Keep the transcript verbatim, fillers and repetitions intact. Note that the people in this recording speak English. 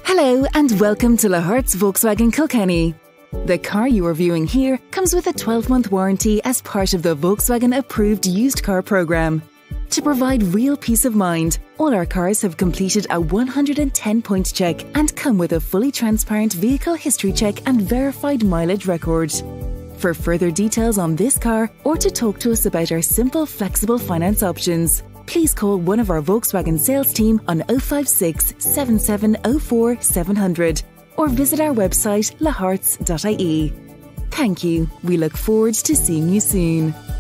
Hello and welcome to Laharts Volkswagen Kilkenny. The car you are viewing here comes with a twelve month warranty as part of the Volkswagen approved used car programme. To provide real peace of mind, all our cars have completed a one hundred ten point check and come with a fully transparent vehicle history check and verified mileage record. For further details on this car or to talk to us about our simple, flexible finance options, please call one of our Volkswagen sales team on oh five six, seven seven oh four, seven hundred or visit our website laharts dot I E. Thank you. We look forward to seeing you soon.